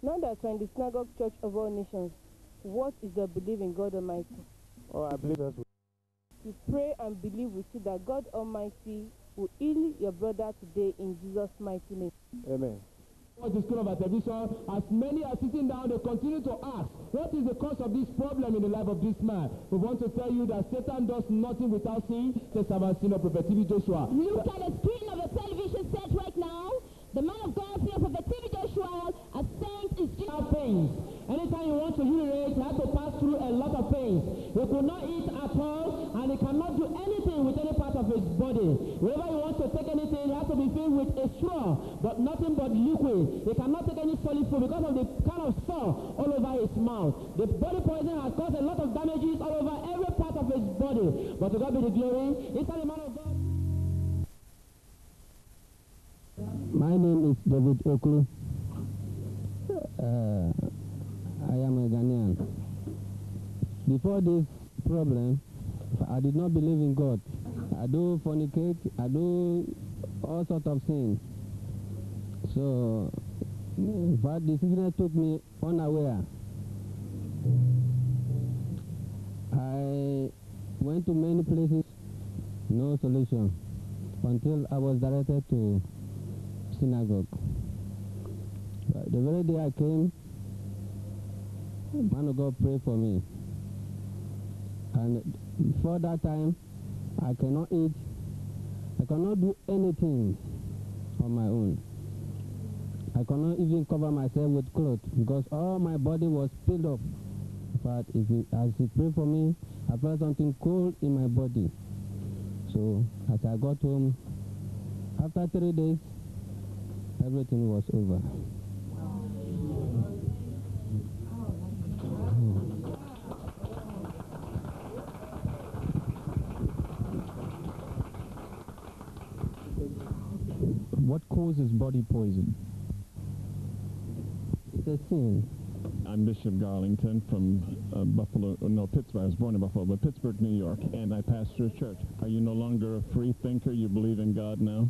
Now that we're in the Synagogue Church of All Nations, what is your belief in God Almighty? Oh, I believe that's You pray and believe with you that God Almighty will heal your brother today in Jesus' mighty name. Amen. The screen of our television, as many are sitting down, they continue to ask, what is the cause of this problem in the life of this man? We want to tell you that Satan does nothing without sin. The servant sin of Prophet TV Joshua. Look at the screen of the television set right now. The man of God, Prophet TV Joshua, has sent his pains. Anytime you want to urinate, you have to pass through a lot of pains. He could not eat at all, and he cannot do anything with any part of his body. Whenever he wants to take anything, he has to be filled with a straw, but nothing but liquid. He cannot take any solid food because of the kind of sore all over his mouth. The body poison has caused a lot of damages all over every part of his body. But to God be the glory, he's the man of God. My name is David Oklu. I am a Ghanaian. Before this problem, I did not believe in God. I do fornicate, I do all sorts of things. So, but the sickness took me unaware. I went to many places, no solution, until I was directed to synagogue. The very day I came, man of God prayed for me. And before that time, I cannot eat. I cannot do anything on my own. I cannot even cover myself with clothes because all my body was filled up. But as he prayed for me, I felt something cold in my body. So as I got home, after 3 days, everything was over. What causes body poison? It's a sin. I'm Bishop Garlington from Pittsburgh. I was born in Buffalo, but Pittsburgh, New York, and I pastor a church. Are you no longer a free thinker? You believe in God now?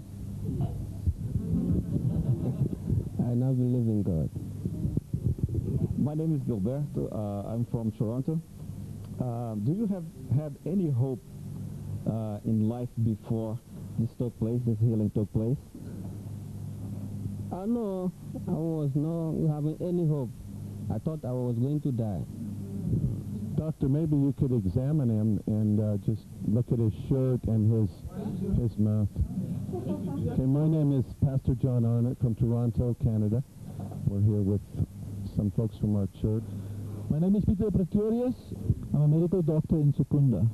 I now believe in God. My name is Gilberto. I'm from Toronto. Do you have had any hope in life before this healing took place? No, I was not having any hope. I thought I was going to die. Doctor, maybe you could examine him and just look at his shirt and his mouth. Okay, my name is Pastor John Arnott from Toronto, Canada. We're here with some folks from our church. My name is Peter Pretorius. I'm a medical doctor in Secunda.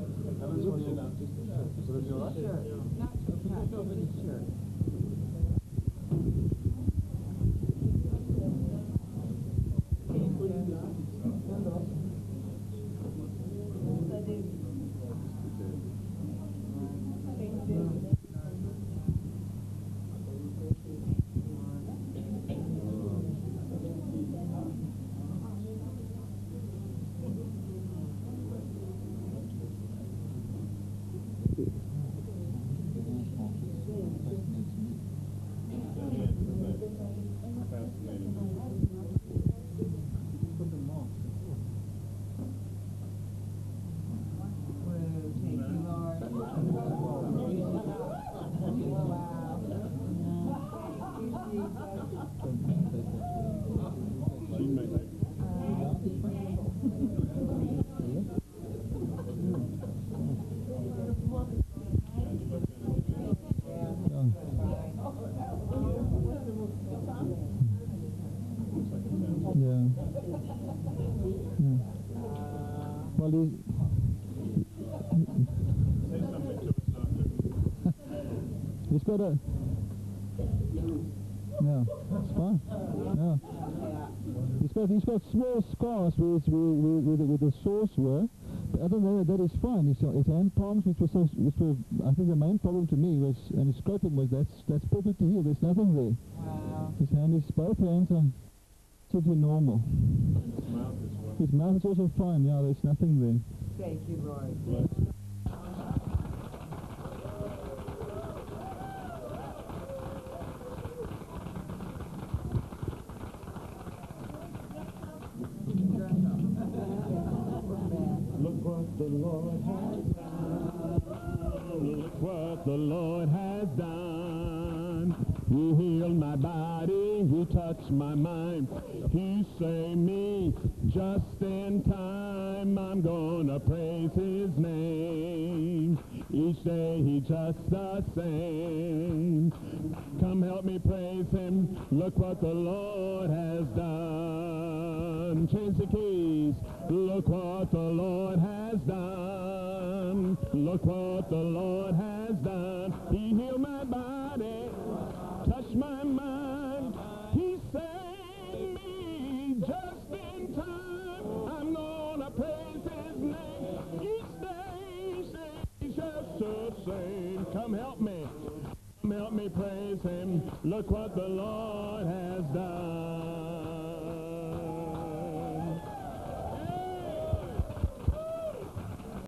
He's got a... Yeah, it's fine. Yeah. He's got small scars where the sores were. But other than that, that is fine. His hand palms, which were I think the main problem to me was, and his scoping was that's perfectly healed. There's nothing there. Wow. His hand is, both hands are totally normal. His mouth is also fine. Yeah, there's nothing there. Thank you, Lord. what the Lord has done. He healed my body, he touched my mind, he saved me just in time. I'm gonna praise his name. Each day he just the same. Come help me praise him. Look what the Lord has done. Change the keys. Look what the Lord has done. Look what the Lord has done. He healed my body, touched my mind. He saved me just in time. I'm gonna praise his name. Each day he's just the same. Come help me. Come help me praise him. Look what the Lord has done.